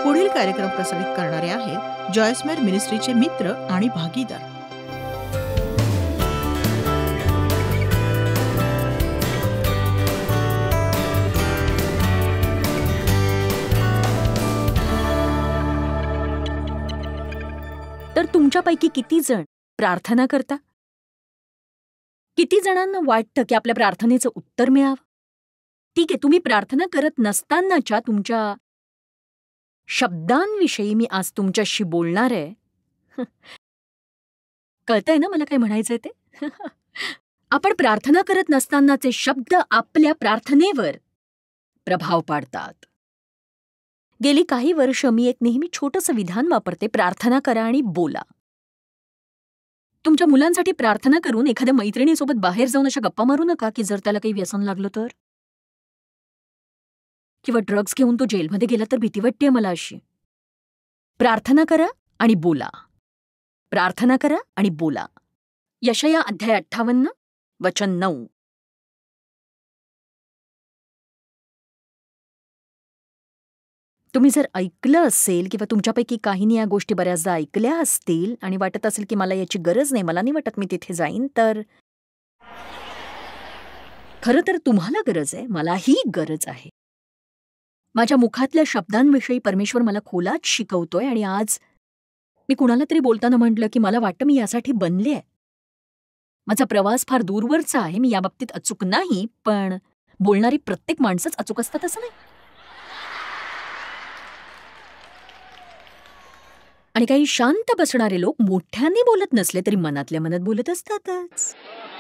पुढील कार्यक्रम प्रसारित करणारे आहेत जॉयस्मेर मिनिस्ट्रीचे मित्र आणि भागीदार. तर तुमच्यापैकी किती जण प्रार्थना करता? किती जणांना वाटतं की आपल्या प्रार्थनेचं उत्तर मिळावं? ठीक आहे, तुम्ही प्रार्थना करत नसतानाच्या तुमच्या शब्दांविषयी मी आज तुमच्याशी बोलणार आहे. कळतंय ना मला काय म्हणायचंय ते? आपण प्रार्थना करत नसतानाचे शब्द आपल्या प्रार्थनेवर प्रभाव पाडतात. गेली काही वर्ष मी एक नेहमी छोटंसं विधान वापरते, प्रार्थना करा आणि बोला. तुमच्या मुलांसाठी प्रार्थना करून एखाद्या मैत्रिणीसोबत बाहेर जाऊन अशा गप्पा मारू नका की जर त्याला काही व्यसन लागलं तर, किंवा ड्रग्ज घेऊन तो जेलमध्ये गेला तर भीती वाटतेय मला अशी. प्रार्थना करा आणि बोला. प्रार्थना करा आणि बोला. यशाया अध्याय 58 वचन 9. तुम्ही जर ऐकलं असेल किंवा तुमच्यापैकी काहींनी या गोष्टी बऱ्याचदा ऐकल्या असतील आणि वाटत असेल की मला याची गरज नाही, मला नाही वाटत मी तिथे जाईन, तर खरं तर तुम्हाला गरज आहे, मलाही गरज आहे. माझ्या मुखातल्या शब्दांविषयी परमेश्वर मला खोलात शिकवतोय आणि आज मी कुणाला तरी बोलताना म्हटलं की मला वाटतं मी यासाठी बनले आहे. माझा प्रवास फार दूरवरचा आहे, मी याबाबतीत अचूक नाही, पण बोलणारी प्रत्येक माणसंच अचूक असतात असं नाही. आणि काही शांत बसणारे लोक मोठ्याने बोलत नसले तरी मनातल्या मनात बोलत असतातच.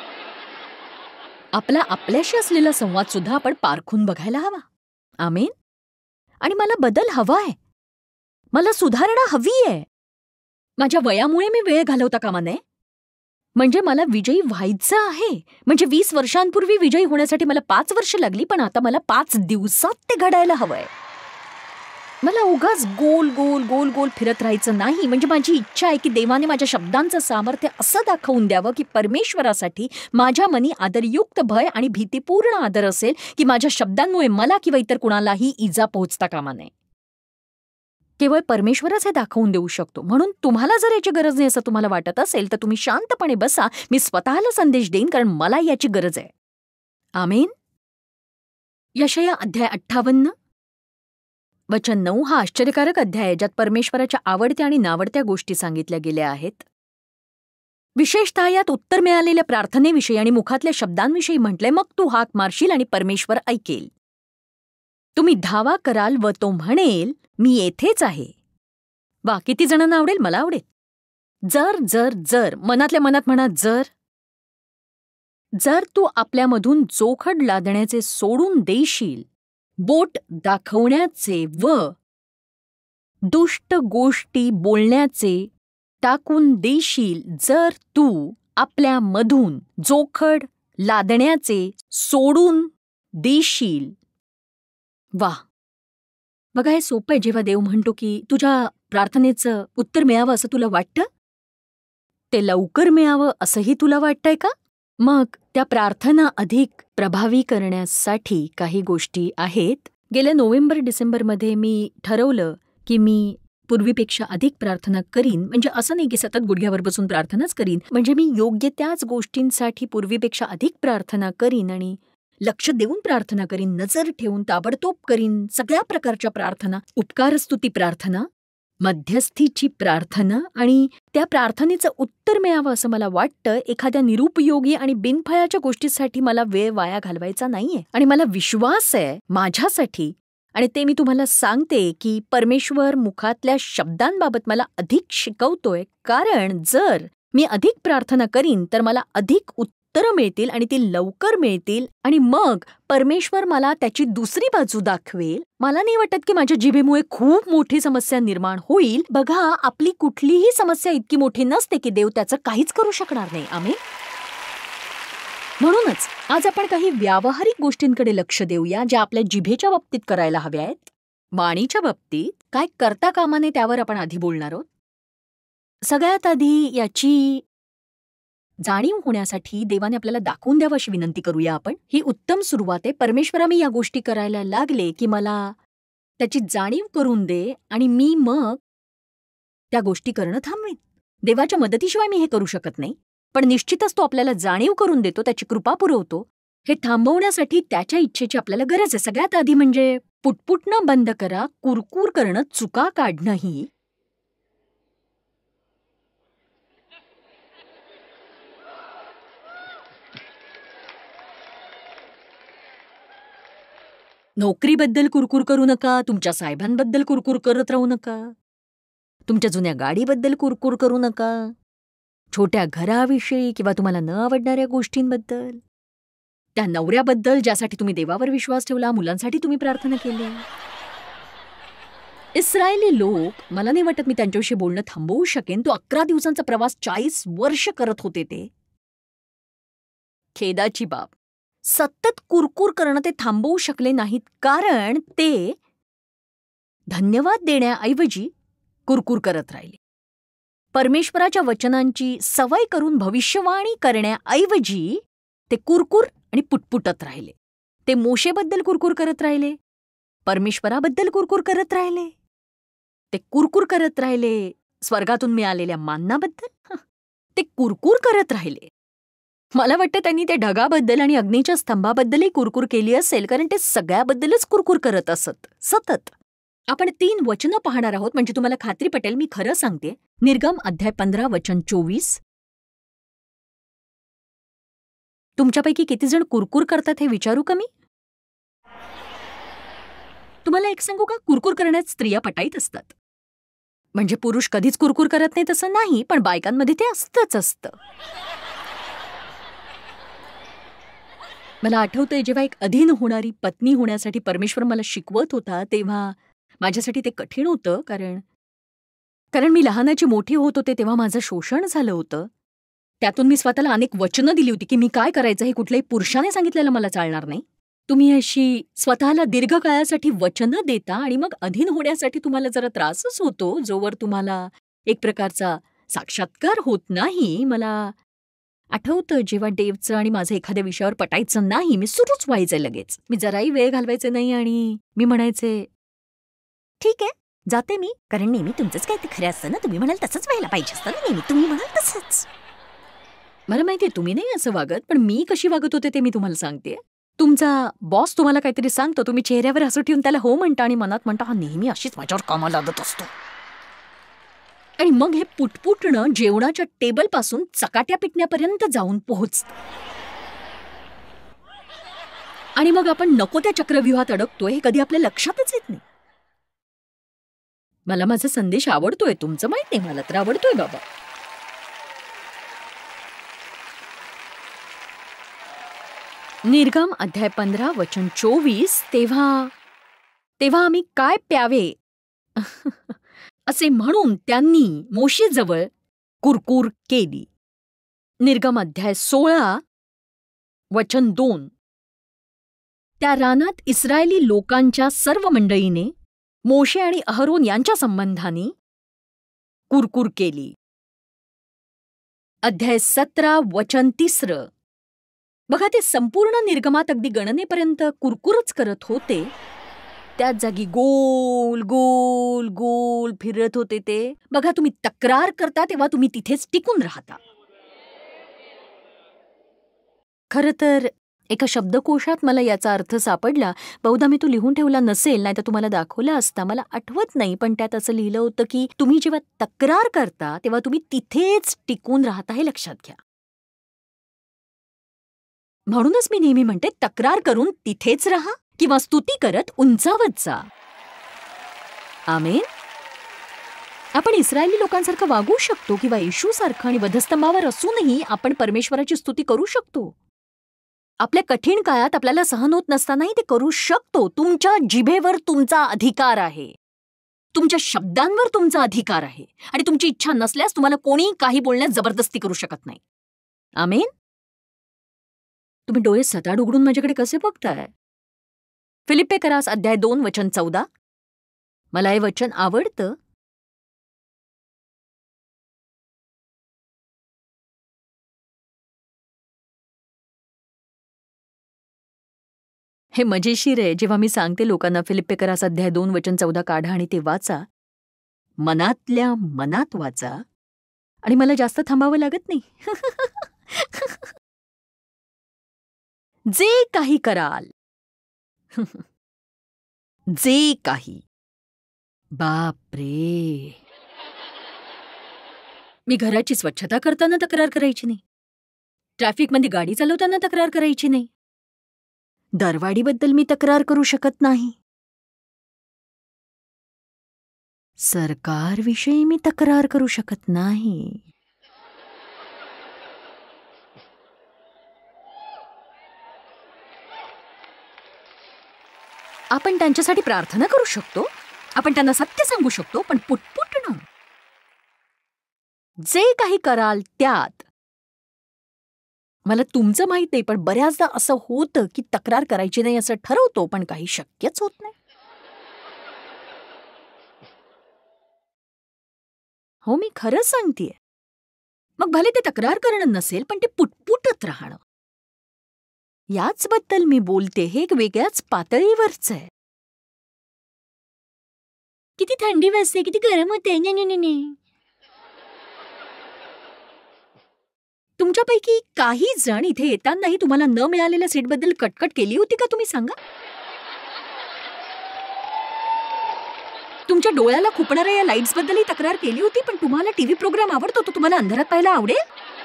आपल्याशी असलेला संवाद सुद्धा आपण पारखून बघायला हवा. आमेन. आणि मला बदल हवाय, मला सुधारणा हवी आहे. माझ्या वयामुळे मी वेळ घालवता कामा नये. म्हणजे मला विजयी व्हायचं आहे. म्हणजे 20 वर्षांपूर्वी विजयी होण्यासाठी मला 5 वर्ष लागली, पण आता मला 5 दिवसात ते घडायला हवंय. मला उगाच गोल गोल गोल गोल फिरत राहायचं नाही. म्हणजे माझी इच्छा आहे की देवाने माझ्या शब्दांचं सामर्थ्य असं दाखवून द्यावं की परमेश्वरासाठी माझ्या मनी आदरयुक्त भय आणि भीतीपूर्ण आदर असेल की माझ्या शब्दांमुळे मला किंवा इतर कुणालाही इजा पोहोचता कामा नये. केवळ परमेश्वरच हे दाखवून देऊ शकतो. म्हणून तुम्हाला जर याची गरज नाही असं तुम्हाला वाटत असेल तर तुम्ही शांतपणे बसा. मी स्वतःला संदेश देईन, कारण मला याची गरज आहे. आमेन. यशाया अध्याय 58 वचन 9 हा आश्चर्यकारक अध्याय आहे ज्यात परमेश्वराच्या आवडत्या आणि नावडत्या गोष्टी सांगितल्या गेल्या आहेत. विशेषतः यात उत्तर मिळालेल्या प्रार्थनेविषयी आणि मुखातल्या शब्दांविषयी म्हटलंय, मग तू हाक मारशील आणि परमेश्वर ऐकेल. तुम्ही धावा कराल व तो म्हणेल मी येथेच आहे. वा, किती जणांना आवडेल? मला आवडेल. जर जर जर मनातल्या मनात म्हणा, जर तू आपल्यामधून जोखड लादण्याचे सोडून देशील, बोट दाखवण्याचे व दुष्ट गोष्टी बोलण्याचे टाकून देशील, जर तू आपल्यामधून जोखड लादण्याचे सोडून देशील. वाह, बघा हे सोपं आहे. जेव्हा देव म्हणतो की तुझ्या प्रार्थनेचं उत्तर मिळावं असं तुला वाटतं, ते लवकर मिळावं असंही तुला वाटतंय का? मग त्या प्रार्थना अधिक प्रभावी करण्यासाठी काही गोष्टी आहेत. गेल्या नोव्हेंबर-डिसेंबरमध्ये मी ठरवलं की मी पूर्वीपेक्षा अधिक प्रार्थना करीन. म्हणजे असं नाही की सतत गुडघ्यावर बसून प्रार्थनाच करीन, म्हणजे मी योग्य त्याच गोष्टींसाठी पूर्वीपेक्षा अधिक प्रार्थना करीन आणि लक्ष देऊन प्रार्थना करीन, नजर ठेवून ताबडतोब करीन. सगळ्या प्रकारच्या प्रार्थना, उपकारस्तुती प्रार्थना, मध्यस्थीची प्रार्थना, आणि त्या प्रार्थनेचं उत्तर मिळावं असं मला वाटतं. एखाद्या निरुपयोगी आणि बिनफळाच्या गोष्टीसाठी मला वेळ वाया घालवायचा नाहीये. आणि मला विश्वास आहे माझ्यासाठी, आणि ते मी तुम्हाला सांगते की परमेश्वर मुखातल्या शब्दांबाबत मला अधिक शिकवतोय. कारण जर मी अधिक प्रार्थना करीन तर मला अधिक उत्तरं मिळतील आणि ती लवकर मिळतील, आणि मग परमेश्वर मला त्याची दुसरी बाजू दाखवेल. मला नाही वाटत की माझ्या जिभेमुळे खूप मोठी समस्या निर्माण होईल. बघा, आपली कुठलीही समस्या इतकी मोठी नसते की देव त्याचं काहीच करू शकणार नाही. आमेन. म्हणूनच आज आपण काही व्यावहारिक गोष्टींकडे लक्ष देऊया ज्या आपल्या जिभेच्या बाबतीत करायला हव्या आहेत. वाणीच्या बाबतीत काय करता कामा नये त्यावर आपण आधी बोलणार आहोत. सगळ्यात आधी याची जाणीव होण्यासाठी देवाने आपल्याला दाखवून द्यावं अशी विनंती करूया आपण. ही उत्तम सुरुवात आहे. परमेश्वरा, मी या गोष्टी करायला लागले की मला त्याची जाणीव करून दे आणि मी मग त्या गोष्टी करणं थांबवेन. देवाच्या मदतीशिवाय मी हे करू शकत नाही, पण निश्चितच तो आपल्याला जाणीव करून देतो, त्याची कृपा पुरवतो. हे थांबवण्यासाठी त्याच्या इच्छेची आपल्याला गरज आहे. सगळ्यात आधी म्हणजे पुटपुटणं बंद करा, कुरकुर करणं, चुका काढणं ही नोकरीबद्दल कुरकुर करू नका, तुमच्या साहेबांबद्दल कुरकुर करत राहू नका, तुमच्या जुन्या गाडीबद्दल कुरकुर करू नका, छोट्या घराविषयी किंवा तुम्हाला न आवडणाऱ्या गोष्टींबद्दल, त्या नवऱ्याबद्दल ज्यासाठी तुम्ही देवावर विश्वास ठेवला, मुलांसाठी तुम्ही प्रार्थना केली. इस्रायली लोक, मला नाही वाटत मी त्यांच्याविषयी बोलणं थांबवू शकेन. तो 11 दिवसांचा प्रवास 40 वर्ष करत होते ते. खेदाची बाब, सतत कुरकुर करणं ते थांबवू शकले नाहीत, कारण ते धन्यवाद देण्याऐवजी कुरकुर करत राहिले. परमेश्वराच्या वचनांची सवय करून भविष्यवाणी करण्याऐवजी ते कुरकुर आणि पुटपुटत राहिले. ते मोशेबद्दल कुरकुर करत राहिले, परमेश्वराबद्दल कुरकुर करत राहिले, ते कुरकुर करत राहिले स्वर्गातून मिळालेल्या मान्नाबद्दल, ते कुरकुर करत राहिले. मला वाटतं त्यांनी त्या ढगाबद्दल आणि अग्नीच्या स्तंभाबद्दलही कुरकुर केली असेल, कारण ते सगळ्याबद्दलच कुरकुर करत असत सतत. आपण 3 वचनं पाहणार आहोत, म्हणजे तुम्हाला खात्री पटेल मी खरं सांगते. निर्गम अध्याय 15 वचन 24. तुमच्यापैकी किती जण कुरकुर करतात हे विचारू का मी? तुम्हाला एक सांगू का, कुरकुर करण्यात स्त्रिया पटाईत असतात. म्हणजे पुरुष कधीच कुरकुर करत नाही तसं नाही, पण बायकांमध्ये ते असतंच असतं. मला आठवतंय जेव्हा एक अधीन होणारी पत्नी होण्यासाठी परमेश्वर मला शिकवत होता, तेव्हा माझ्यासाठी ते कठीण होतं, कारण मी लहानाची मोठी होत होते तेव्हा माझं शोषण झालं होतं. त्यातून मी स्वतःला अनेक वचनं दिली होती की मी काय करायचं हे कुठल्याही पुरुषाने सांगितलेलं मला चालणार नाही. तुम्ही अशी स्वतःला दीर्घकाळासाठी वचनं देता आणि मग अधीन होण्यासाठी तुम्हाला जरा त्रासच होतो, जोवर तुम्हाला एक प्रकारचा साक्षात्कार होत नाही. मला आठवतं जेव्हा डेवचं आणि माझं एखाद्या विषयावर पटायचं नाही, मी सुरूच व्हायचे लगेच. मी जराही वेळ घालवायचे नाही आणि मी म्हणायचे, ठीक आहे जाते मी, कारण नेहमी तुमचंच काय ते खरं असतं ना, तुम्ही म्हणाल तसंच व्हायला पाहिजे असतं ना, नेहमी तुम्ही म्हणाल तसंच. मला माहितीये तुम्ही नाही असं वागत, पण मी कशी वागत होते ते मी तुम्हाला सांगते. तुमचा बॉस तुम्हाला काहीतरी सांगतो, तुम्ही चेहऱ्यावर हसू ठेवून त्याला हो म्हणता आणि मनात म्हणता, हा नेहमी अशीच माझ्यावर कामाला लादत असतो. आणि मग हे पुटपुटणं जेवणाच्या टेबलपासून चकाट्या पिटण्यापर्यंत जाऊन पोहोचतं. आणि मग आपण नको त्या चक्रव्यूहात अडकतोय हे कधी आपल्या लक्षातच येत नाही. मला माझा संदेश आवडतोय, तुमचं माहित नाही, मला तर आवडतोय बाबा. निर्गम अध्याय 15 वचन 24. तेव्हा आम्ही काय प्यावे असे म्हणून त्यांनी मोशेजवळ कुरकुर केली. निर्गम अध्याय 16 वचन 2. त्या रानात इस्रायली लोकांच्या सर्व मंडळीने मोशे आणि अहरोन यांच्या संबंधाने कुरकुर केली. अध्याय 17 वचन 3. बघा, ते संपूर्ण निर्गमात अगदी गणनेपर्यंत कुरकुरच करत होते. त्याच जागी गोल गोल गोल फिरत होते ते. बघा, तुम्ही तक्रार करता तेव्हा तुम्ही तिथेच टिकून राहता. खरं तर एका शब्दकोशात मला याचा अर्थ सापडला, बहुधा मी तो लिहून ठेवला नसेल, नाही तर तुम्हाला दाखवला असता, मला आठवत नाही, पण त्यात असं लिहिलं होतं की तुम्ही जेव्हा तक्रार करता तेव्हा तुम्ही तिथेच टिकून राहता, हे लक्षात घ्या. म्हणूनच मी नेहमी म्हणते, तक्रार करून तिथेच राहा किंवा स्तुती करत उंचावत जा. आमेन. आपण इस्रायली लोकांसारखं वागू शकतो किंवा येशूसारखं आणि वधस्तंभावर असूनही आपण परमेश्वराची स्तुती करू शकतो. आपल्या कठीण काळात आपल्याला सहन होत नसतानाही ते करू शकतो. तुमच्या जिभेवर तुमचा अधिकार आहे, तुमच्या शब्दांवर तुमचा अधिकार आहे, आणि तुमची इच्छा नसल्यास तुम्हाला कोणी काही बोलण्यास जबरदस्ती करू शकत नाही. आमेन. तुम्ही डोळे सताड उघडून माझ्याकडे कसे बघताय? फिलिप्पेकरास अध्याय 2 वचन 14. मला हे वचन आवडतं. हे मजेशीर आहे जेव्हा मी सांगते लोकांना फिलिप्पे करास अध्याय 2 वचन 14 काढा आणि ते वाचा, मनातल्या मनात वाचा, आणि मला जास्त थांबावं लागत नाही. जे काही कराल, जे काही, बापरे, मी घराची स्वच्छता करताना तक्रार करायची नाही, ट्रॅफिकमध्ये गाडी चालवताना तक्रार करायची नाही, दरवाढीबद्दल मी तक्रार करू शकत नाही, सरकारविषयी मी तक्रार करू शकत नाही. आपण त्यांच्यासाठी प्रार्थना करू शकतो, आपण त्यांना सत्य सांगू शकतो, पण पुटपुटणं, जे काही कराल त्यात, मला तुमचं माहित नाही पण बऱ्याचदा असं होतं की तक्रार करायची नाही असं ठरवतो, पण काही शक्यच होत नाही. हो, मी खरंच सांगतेय. मग भले ते तक्रार करणं नसेल, पण ते पुटपुटत राहणं, याचबद्दल मी बोलते. हे एक वेगळ्याच पातळीवरच आहे. किती थंडी वाजते, किती गरम होते, नाही. तुमच्यापैकी काही जण इथे येतानाही तुम्हाला न मिळालेल्या सीटबद्दल कटकट केली होती का? तुम्ही सांगा. तुमच्या डोळ्याला खुपणाऱ्या या लाईट्सबद्दलही तक्रार केली होती, पण तुम्हाला टीव्ही प्रोग्राम आवडतो, तो तुम्हाला अंधारात पाहायला आवडेल?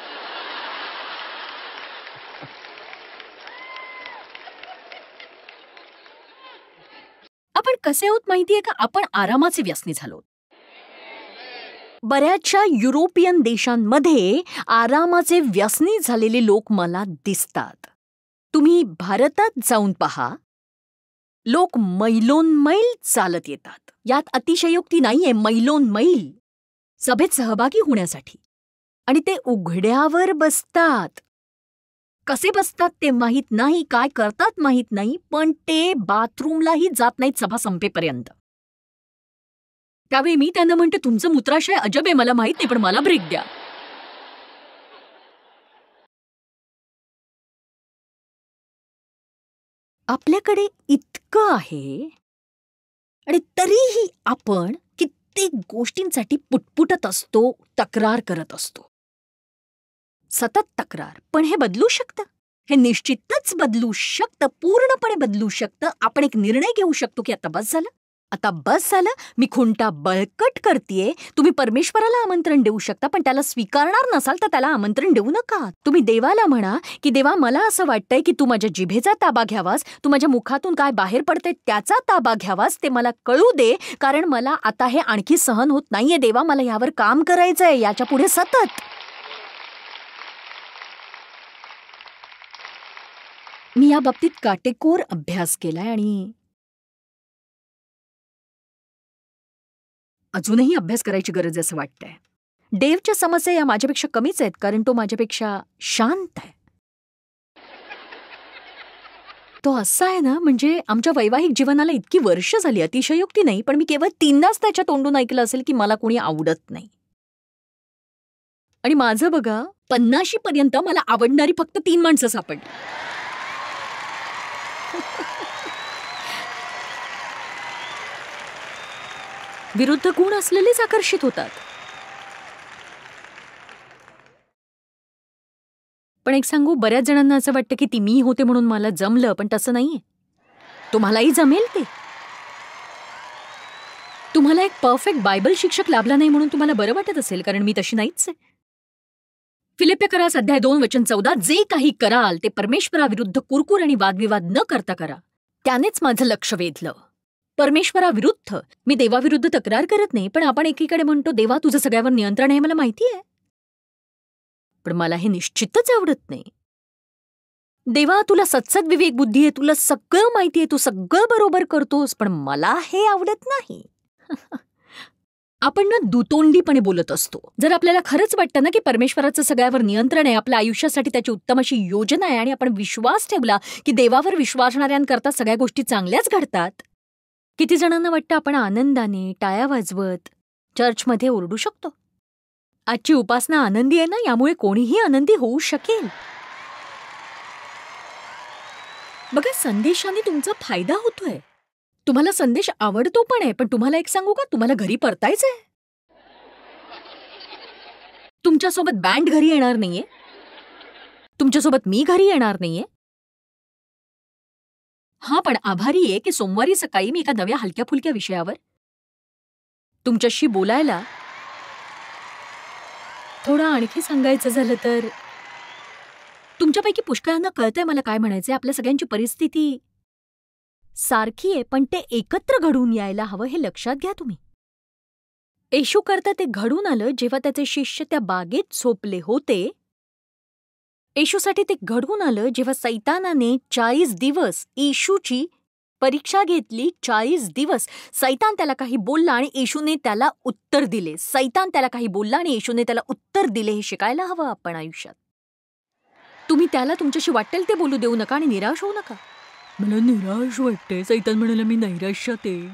आपण कसे आहोत माहितीये का? आपण आरामाचे व्यसनी झालो. बऱ्याचशा युरोपियन देशांमध्ये आरामाचे व्यसनी झालेले लोक मला दिसतात. तुम्ही भारतात जाऊन पहा, लोक मैलोनमैल चालत येतात. यात अतिशयोक्ती नाहीये. मैलोनमैल सभेत सहभागी होण्यासाठी, आणि ते उघड्यावर बसतात. कसे बसतात ते माहीत नाही, काय करतात माहीत नाही, पण ते बाथरूमलाही जात नाहीत सभा संपेपर्यंत. त्यावेळी मी त्यांना म्हणते, तुमचं मूत्राशय अजब आहे, मला माहित नाही, पण मला ब्रेक द्या. आपल्याकडे इतकं आहे आणि तरीही आपण कित्येक गोष्टींसाठी पुटपुटत असतो, तक्रार करत असतो, सतत तक्रार. पण हे बदलू शकतं. हे निश्चितच बदलू शकतं, पूर्णपणे बदलू शकतं. आपण एक निर्णय घेऊ शकतो की आता बस झालं, आता बस झालं, मी खुंटा बळकट करतेय. तुम्ही परमेश्वराला आमंत्रण देऊ शकता, पण त्याला स्वीकारणार नसाल तर त्याला आमंत्रण देऊ नका. तुम्ही देवाला म्हणा की देवा, मला असं वाटतंय की तू माझ्या जिभेचा ताबा घ्यावास, तू माझ्या मुखातून काय बाहेर पडतंय त्याचा ताबा घ्यावास, ते मला कळू दे, कारण मला आता हे आणखी सहन होत नाहीये. देवा, मला यावर काम करायचंय, याच्या पुढे सतत. मी या बाबतीत काटेकोर अभ्यास केलाय आणि अजूनही अभ्यास करायची गरज आहे असं वाटतंय. डेव्हच्या समस्या या माझ्यापेक्षा कमीच आहेत, कारण तो माझ्यापेक्षा शांत आहे. तो असा आहे ना, म्हणजे आमच्या वैवाहिक जीवनाला इतकी वर्ष झाली, अतिशयोक्ती नाही, पण मी केवळ 3दाच त्याच्या तोंडून ऐकलं असेल की मला कोणी आवडत नाही. आणि माझं बघा, 50 पर्यंत मला आवडणारी फक्त 3 माणसं सापडली. विरुद्ध गुण असलेलेच आकर्षित होतात. पण एक सांगू, बऱ्याच जणांना असं वाटतं की ती मी होते म्हणून मला जमलं, पण तसं नाहीये. तुम्हालाही जमेल ते. तुम्हाला एक परफेक्ट बायबल शिक्षक लाभला नाही म्हणून तुम्हाला बरं वाटत असेल, कारण मी तशी नाहीच आहे. फिलिप्पे करास अध्याय 2 वचन 14, जे काही कराल ते परमेश्वराविरुद्ध कुरकुर आणि वादविवाद न करता करा. त्यानेच माझं लक्ष वेधलं. परमेश्वराविरुद्ध. मी देवाविरुद्ध तक्रार करत नाही, पण आपण एकीकडे म्हणतो, देवा तुझं सगळ्यावर नियंत्रण आहे, मला माहिती आहे, पण मला हे निश्चितच आवडत नाही. देवा, तुला सत्सद विवेक बुद्धी आहे, तुला सगळं माहिती आहे, तू सगळं बरोबर करतोस, पण मला हे आवडत नाही. आपण ना दुतोंडीपणे बोलत असतो. जर आपल्याला खरंच वाटतं ना की परमेश्वराचं सगळ्यावर नियंत्रण आहे, आपल्या आयुष्यासाठी त्याची उत्तम अशी योजना आहे, आणि आपण विश्वास ठेवला की देवावर विश्वासणाऱ्यांकरता सगळ्या गोष्टी चांगल्याच घडतात. किती जणांना वाटतं आपण आनंदाने टाळ्या वाजवत चर्चमध्ये ओरडू शकतो. आजची उपासना आनंदी आहे ना, यामुळे कोणीही आनंदी होऊ शकेल. बघा, संदेशाने तुमचा फायदा होतोय. तुम्हाला संदेश आवडतो पण आहे, पण तुम्हाला एक सांगू का, तुम्हाला घरी परतायचंय. तुमच्यासोबत बँड घरी येणार नाहीये, तुमच्यासोबत मी घरी येणार नाहीये. हा, पण आभारी आहे की सोमवारी सकाळी मी एका नव्या हलक्या फुलक्या विषयावर तुमच्याशी बोलायला. थोडं आणखी सांगायचं झालं तर, तुमच्यापैकी पुष्कळांना कळतंय मला काय म्हणायचंय. आपल्या सगळ्यांची परिस्थिती सारखी आहे, पण ते एकत्र घडून यायला हवं हे लक्षात घ्या तुम्ही. येशू करता ते घडून आलं जेव्हा त्याचे शिष्य त्या बागेत झोपले होते. येशूसाठी ते घडून आलं जेव्हा सैतानाने 40 दिवस येशूची परीक्षा घेतली. 40 दिवस सैतान त्याला काही बोलला आणि येशूने त्याला उत्तर दिले. सैतान त्याला काही बोलला आणि येशूने त्याला उत्तर दिले. हे शिकायला हवं आपण आयुष्यात. तुम्ही त्याला तुमच्याशी वाटेल ते बोलू देऊ नका आणि निराश होऊ नका. मला निराश वाटते, सैतान म्हणाला मी नैराश्यात आहे.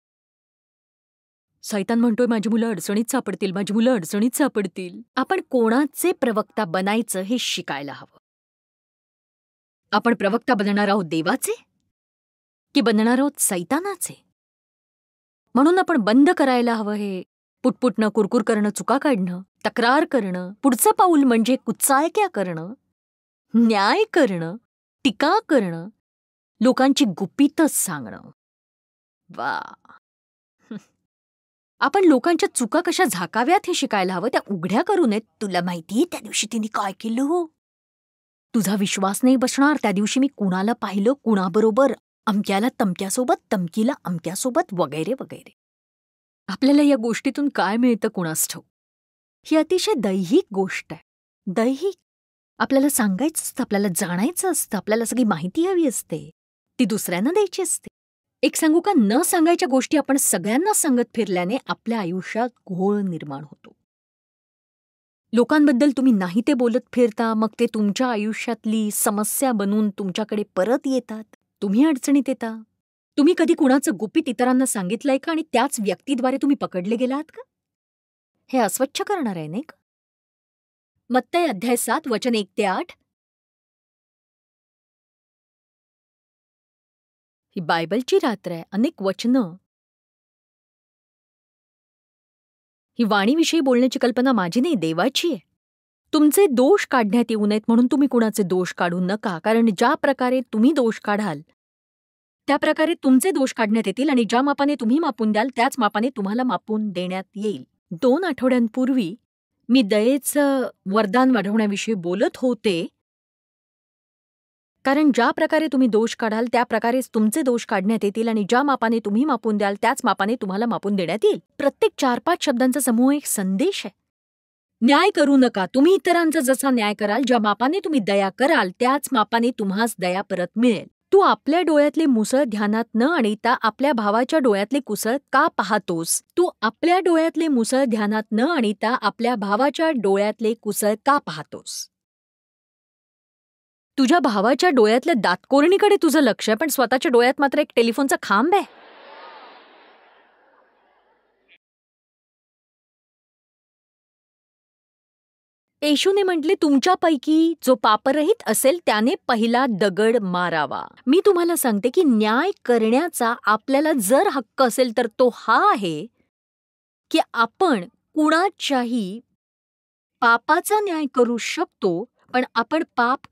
सैतान म्हणतोय माझी मुलं अडचणीत सापडतील, माझी मुलं अडचणीत सापडतील. आपण कोणाचे प्रवक्ता बनायचं हे शिकायला हवं. आपण प्रवक्ता बनणार आहोत देवाचे की बनणार आहोत सैतानाचे? म्हणून आपण बंद करायला हवं हे पुटपुटणं, कुरकुर करणं, चुका काढणं, तक्रार करणं. पुढचं पाऊल म्हणजे कुचाळक्या करणं, न्याय करणं, टीका करणं, लोकांची गुपितच सांगणं. वा, आपण लोकांच्या चुका कशा झाकाव्यात हे शिकायला हवं. त्या उघड्या करू नयेत. तुला माहितीये त्या दिवशी तिने काय केलं हो? तुझा विश्वास नाही बसणार. त्या दिवशी मी कुणाला पाहिलं, कुणाबरोबर, अमक्याला तमक्यासोबत, तमकीला अमक्यासोबत, वगैरे वगैरे. आपल्याला या गोष्टीतून काय मिळतं कुणास ठाऊक. ही अतिशय दैहिक गोष्ट आहे. दैहिक. आपल्याला सांगायचं असतं, आपल्याला जाणायचं असतं, आपल्याला सगळी माहिती हवी असते, ती दुसऱ्यांना द्यायची असते. एक सांगू का, न सांगायच्या गोष्टी आपण सगळ्यांना सांगत फिरल्याने आपल्या आयुष्यात घोळ निर्माण होतो. लोकांबद्दल तुम्ही नाही ते बोलत फिरता, मग ते तुमच्या आयुष्यातली समस्या बनून तुमच्याकडे परत येतात. तुम्ही अडचणीत येता. तुम्ही कधी कुणाचं गुपित इतरांना सांगितलंय का आणि त्याच व्यक्तीद्वारे तुम्ही पकडले गेलात का? हे अस्वच्छ करणार आहे नाही का? मत्तई अध्याय 7 वचन 1 ते 8. ही बायबलची रात्र आहे. अनेक वचनं. ही वाणीविषयी बोलण्याची कल्पना माझी नाही, देवाची आहे. तुमचे दोष काढण्यात येऊ नयेत म्हणून तुम्ही कुणाचे दोष काढू नका, कारण ज्या प्रकारे तुम्ही दोष काढाल त्या प्रकारे तुमचे दोष काढण्यात येतील आणि ज्या मापाने तुम्ही मापून द्याल त्याच मापाने तुम्हाला मापून देण्यात येईल. 2 आठवड्यांपूर्वी मी दयेचं वरदान वाढवण्याविषयी बोलत होते, कारण ज्या प्रकारे तुम्ही दोष काढाल त्या प्रकारेच तुमचे दोष काढण्यात येतील आणि ज्या मापाने तुम्ही मापून द्याल त्याच मापाने तुम्हाला मापून देण्यात येईल. प्रत्येक 4-5 शब्दांचा समूह एक संदेश आहे. न्याय करू नका. तुम्ही इतरांचा जसा न्याय कराल, ज्या मापाने तुम्ही दया कराल त्याच मापाने तुम्हास दया परत मिळेल. तू आपल्या डोळ्यातले मुसळ ध्यानात न आणता आपल्या भावाच्या डोळ्यातले कुसळ का पाहतोस? तू आपल्या डोळ्यातले मुसळ ध्यानात न आणता आपल्या भावाच्या डोळ्यातले कुसळ का पाहतोस? तुझ्या भावाच्या डोळ्यातल्या दातकोरणीकडे तुझं लक्ष आहे, पण स्वतःच्या डोळ्यात मात्र एक टेलिफोनचा खांब आहे. येशूने म्हटले, तुमच्यापैकी जो पापरहित असेल त्याने पहिला दगड मारावा. मी तुम्हाला सांगते की न्याय करण्याचा आपल्याला जर हक्क असेल तर तो हा आहे की आपण कुणाच्याही पापाचा न्याय करू शकतो, पण आपण पाप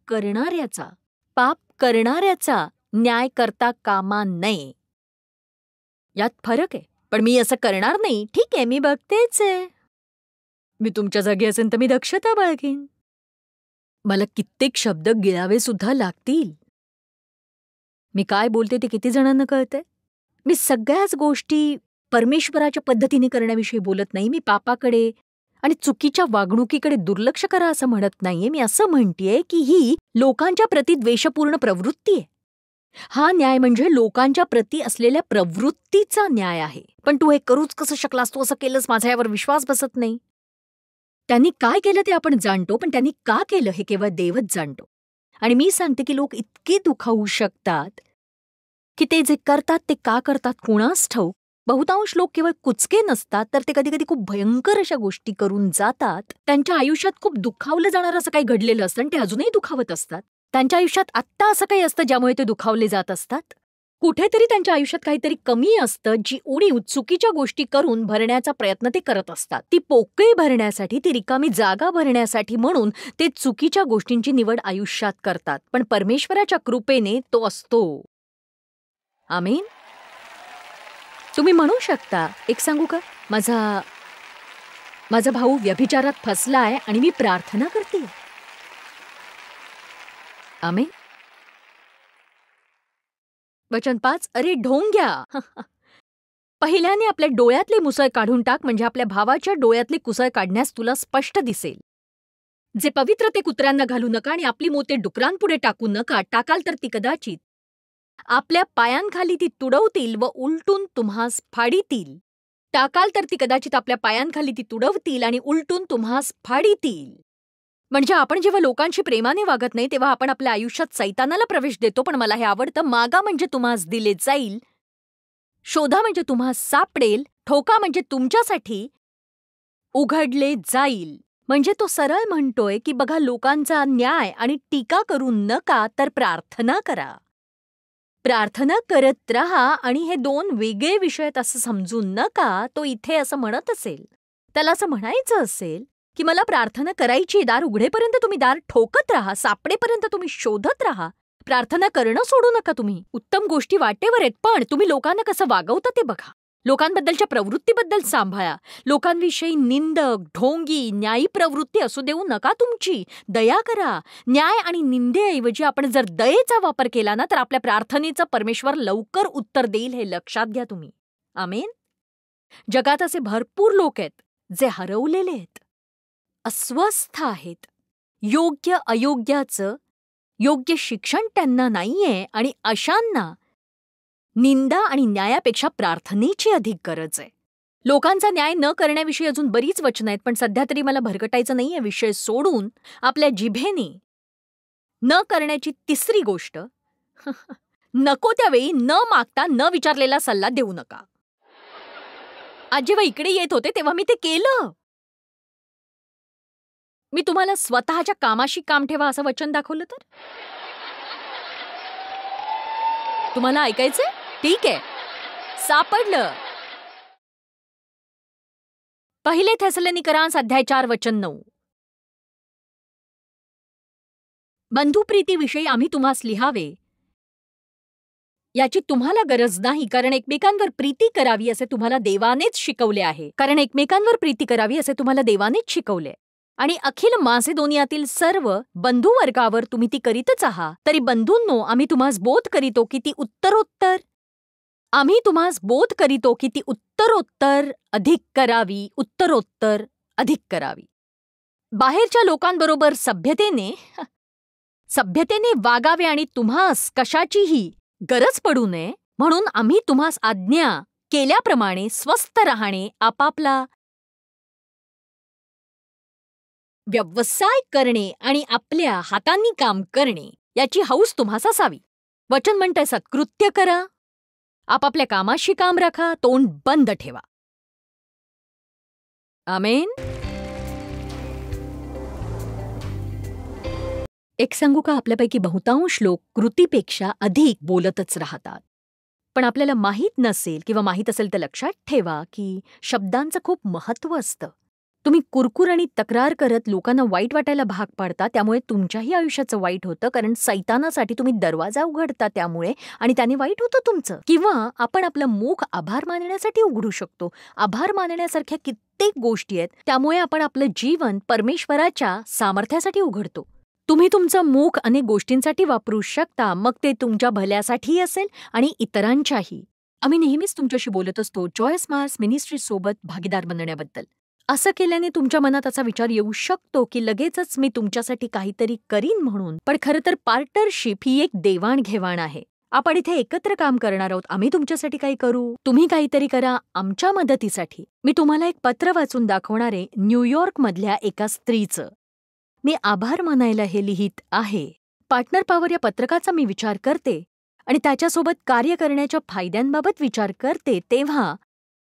करणाऱ्याचा न्याय करता कामा नये. यात फरक आहे. पण मी असं करणार नाही. ठीक आहे, मी बघतेच आहे. मी तुमच्या जागी असेन तर मी दक्षता बाळगेन. मला कित्येक शब्द गिळावे सुद्धा लागतील. मी काय बोलते ते किती जणांना कळतंय? मी सगळ्याच गोष्टी परमेश्वराच्या पद्धतीने करण्याविषयी बोलत नाही. मी पापाकडे आणि चुकीच्या वागणुकीकडे दुर्लक्ष करा असं म्हणत नाहीये. मी असं म्हणतेय की ही लोकांच्या प्रती द्वेषपूर्ण प्रवृत्ती आहे. हा न्याय म्हणजे लोकांच्या प्रती असलेल्या प्रवृत्तीचा न्याय आहे. पण तू हे करूच कसं शकलास, तू असं केलंस, माझा यावर विश्वास बसत नाही. त्यांनी काय केलं ते आपण जाणतो, पण त्यांनी का केलं हे केवळ देवच जाणतो. आणि मी सांगते की लोक इतके दुखावू शकतात की ते जे करतात ते का करतात कुणास ठाऊक. बहुतांश लोक केवळ कुचके नसतात, तर ते कधी कधी खूप भयंकर अशा गोष्टी करून जातात. त्यांच्या आयुष्यात खूप दुखावलं जाणार असं काही घडलेलं असतं आणि ते अजूनही दुखावत असतात. त्यांच्या आयुष्यात आत्ता असं काही असतं ज्यामुळे ते दुखावले जात असतात. कुठेतरी त्यांच्या आयुष्यात काहीतरी कमी असतं, जी उणीव चुकीच्या गोष्टी करून भरण्याचा प्रयत्न ते करत असतात. ती पोकळी भरण्यासाठी, ती रिकामी जागा भरण्यासाठी म्हणून ते चुकीच्या गोष्टींची निवड आयुष्यात करतात. पण परमेश्वराच्या कृपेने तो असतो. आमीन. तुम्ही म्हणू शकता, एक सांगू का, माझा भाऊ व्यभिचारात फसलाय आणि मी प्रार्थना करते. आमीन. वचन 5, अरे ढोंग्या, पहिल्याने आपल्या डोळ्यातले मुसळ काढून टाक, म्हणजे आपल्या भावाच्या डोळ्यातले कुसळ काढण्यास तुला स्पष्ट दिसेल. जे पवित्र ते कुत्र्यांना घालू नका आणि आपली मोते डुकरांपुढे टाकू नका. टाकाल तर ती कदाचित आपल्या पायांखाली ती तुडवतील व उलटून तुम्हास फाडीतील. टाकाल तर ती कदाचित आपल्या पायांखाली ती तुडवतील आणि उलटून तुम्हास फाडीतील. म्हणजे आपण जेव्हा लोकांशी प्रेमाने वागत नाही तेव्हा आपण आपल्या आयुष्यात सैतानाला प्रवेश देतो. पण मला हे आवडतं, मागा म्हणजे तुम्हास दिले जाईल, शोधा म्हणजे तुम्हास सापडेल, ठोका म्हणजे तुमच्यासाठी उघडले जाईल. म्हणजे तो सरळ म्हणतोय की बघा, लोकांचा न्याय आणि टीका करू नका, तर प्रार्थना करा. प्रार्थना करत राहा. आणि हे 2 वेगळे विषय आहेत असं समजू नका. तो इथे असं म्हणत असेल, त्याला असं म्हणायचं असेल की मला प्रार्थना करायची, दार उघडेपर्यंत तुम्ही दार ठोकत राहा, सापडेपर्यंत तुम्ही शोधत राहा. प्रार्थना करणं सोडू नका. तुम्ही उत्तम गोष्टी वाटेवर आहेत, पण तुम्ही लोकांना कसं वागवता ते बघा. लोकांबद्दलच्या प्रवृत्तीबद्दल सांभाळा. लोकांविषयी निंदक, ढोंगी, न्यायी प्रवृत्ती असू देऊ नका तुमची. दया करा. न्याय आणि निंदेऐवजी आपण जर दयेचा वापर केला ना, तर आपल्या प्रार्थनेचं परमेश्वर लवकर उत्तर देईल, हे लक्षात घ्या तुम्ही. आमेन. जगात असे भरपूर लोक आहेत जे हरवलेले आहेत, अस्वस्थ आहेत. योग्य अयोग्याचं योग्य शिक्षण त्यांना नाहीये आणि अशांना निंदा आणि न्यायापेक्षा प्रार्थनेची अधिक गरज आहे. लोकांचा न्याय न करण्याविषयी अजून बरीच वचनं आहेत, पण सध्या तरी मला भरकटायचं नाहीये विषय सोडून. आपल्या जिभेने न करण्याची तिसरी गोष्ट, नको त्यावेळी न मागता न विचारलेला सल्ला देऊ नका. आज जेव्हा इकडे येत होते तेव्हा मी ते केलं. मी तुम्हाला स्वतःच्या कामाशी काम ठेवा असं वचन दाखवलं तर तुम्हाला ऐकायचंय? ठीक आहे, सापडलं. 1 थेसलोनिकरांस अध्याय 4 वचन 9. बंधुप्रीतीविषयी आम्ही तुम्हास लिहावे याची तुम्हाला गरज नाही, कारण एकमेकांवर प्रीती करावी असे तुम्हाला देवानेच शिकवले आहे. आणि अखिल मासेदोनियातील सर्व बंधुवर्गावर तुम्ही ती करीतच आहात. तरी बंधूंनो, आम्ही तुम्हास बोध करीतो की ती उत्तरोत्तर अधिक करावी. बाहेरच्या लोकांबरोबर सभ्यतेने वागावे आणि तुम्हास कशाचीही गरज पडू नये म्हणून आम्ही तुम्हास आज्ञा केल्याप्रमाणे स्वस्थ राहणे, आपापला व्यवसाय करणे आणि आपल्या हातांनी काम करणे याची हौस तुम्हास असावी. वचन म्हणतंय सत्कृत्य करा, आपापल्या कामाशी काम राखा, तोंड बंद ठेवा. आमेन. एक सांगू का, आपल्यापैकी बहुतांश लोक कृतीपेक्षा अधिक बोलतच राहतात. पण आपल्याला माहीत नसेल किंवा माहीत असेल तर लक्षात ठेवा की शब्दांचं खूप महत्त्व असतं. तुम्ही कुरकुर आणि तक्रार करत लोकांना वाईट वाटायला भाग पाडता, त्यामुळे तुमच्याही आयुष्याचं वाईट होतं, कारण सैतानासाठी तुम्ही दरवाजा उघडता त्यामुळे, आणि त्याने वाईट होतं तुमचं. किंवा आपण आपलं मुख आभार मानण्यासाठी उघडू शकतो. आभार मानण्यासारख्या कित्येक गोष्टी आहेत, त्यामुळे आपण आपलं जीवन परमेश्वराच्या सामर्थ्यासाठी उघडतो. तुम्ही तुमचं मुख अनेक गोष्टींसाठी वापरू शकता, मग ते तुमच्या भल्यासाठीही असेल आणि इतरांच्याही. आम्ही नेहमीच तुमच्याशी बोलत असतो जॉयस मार्स मिनिस्ट्री सोबत भागीदार बनण्याबद्दल. असं केल्याने तुमच्या मनात असा विचार येऊ शकतो की लगेचच मी तुमच्यासाठी काहीतरी करीन म्हणून, पण खरं तर पार्टनरशिप ही एक देवाणघेवाण आहे. आपण इथे एकत्र काम करणार आहोत. आम्ही तुमच्यासाठी काही करू, तुम्ही काहीतरी करा आमच्या मदतीसाठी. मी तुम्हाला एक पत्र वाचून दाखवणार आहे न्यूयॉर्क मधल्या एका स्त्रीचं. मी आभार मानायला हे लिहित आहे. पार्टनर पॉवर या पत्रकाचा मी विचार करते आणि त्याच्यासोबत कार्य करण्याच्या फायद्यांबाबत विचार करते, तेव्हा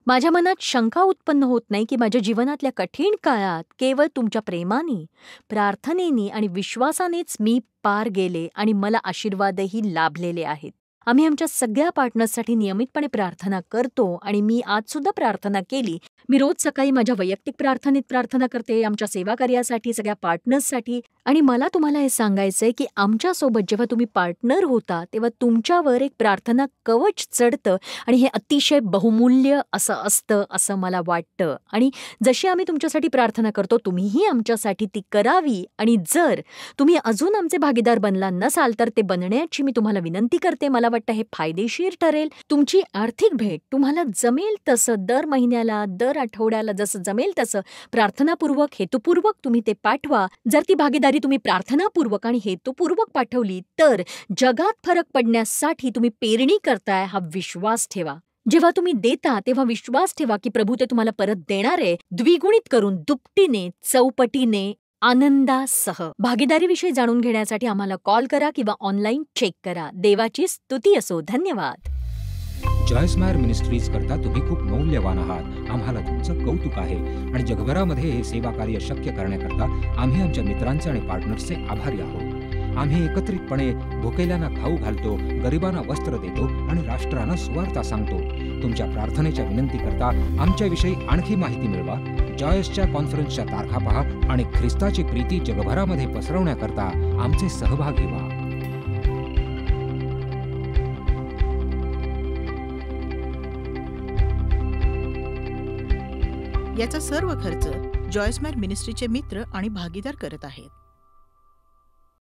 माझ्या मनात शंका उत्पन्न होत नाही की माझ्या जीवनातल्या कठीण काळात केवळ तुमच्या प्रेमाने, प्रार्थनेने आणि विश्वासानेच मी पार गेले आणि मला आशीर्वादही लाभलेले आहेत. आम्ही आमच्या सगळ्या पार्टनर्ससाठी नियमितपणे प्रार्थना करतो आणि मी आज सुद्धा प्रार्थना केली. मी रोज सकाळी माझ्या वैयक्तिक प्रार्थनेत प्रार्थना करते, आमच्या सेवा कार्यासाठी, सगळ्या पार्टनर्ससाठी. आणि मला तुम्हाला हे सांगायचंय की आमच्यासोबत जेव्हा तुम्ही पार्टनर होता तेव्हा तुमच्यावर एक प्रार्थना कवच चढतं आणि हे अतिशय बहुमूल्य असतं असं मला वाटतं. आणि जशी आम्ही तुमच्यासाठी प्रार्थना करतो तुम्हीही आमच्यासाठी ती करावी. आणि जर तुम्ही अजून आमचे भागीदार बनला नसाल तर ते बनण्याची मी तुम्हाला विनंती करते. मला वाटतं हे फायदेशीर ठरेल. तुमची आर्थिक भेट तुम्हाला जमेल तसं दर महिन्याला, दर आठवड्याला जसं जमेल तसं प्रार्थनापूर्वक, हेतुपूर्वक तुम्ही ते पाठवा. जर ती भागीदारी तुम्ही प्रार्थनापूर्वक आणि हेतुपूर्वक पाठवली तर जगात फरक पडण्यासाठी तुम्ही पेरणी करताय हा विश्वास ठेवा. जेव्हा तुम्ही देता तेव्हा विश्वास ठेवा की प्रभू ते तुम्हाला परत देणार आहे, द्विगुणित करून, दुपटीने, चौपटीने, आनंदासह. भागीदारीविषयी जाणून घेण्यासाठी आम्हाला कॉल करा किंवा ऑनलाईन चेक करा. देवाची स्तुती असो. धन्यवाद. जॉयस मेयर मिनिस्ट्रीज करता तुम्ही खूप मौल्यवान आहात. आम्हाला तुमचं कौतुक आहे आणि जगभरामध्ये हे सेवा कार्य शक्य करण्याकरता आम्ही आमच्या मित्रांचे आणि पार्टनर्सचे आभारी आहोत. आम्ही एकत्रितपणे भुकेल्यांना खाऊ घालतो, गरिबांना वस्त्र देतो आणि राष्ट्रांना सुवार्ता सांगतो. तुमच्या प्रार्थनेच्या विनंती करता आमच्याविषयी आणखी माहिती मिळवा. जॉयसच्या कॉन्फरन्सच्या तारखा पहा आणि ख्रिस्ताची प्रीती जगभरामध्ये पसरवण्याकरता आमचे सहभागी व्हा. याचा सर्व खर्च जॉयस मेयर मिनिस्ट्रीचे मित्र आणि भागीदार करत आहेत.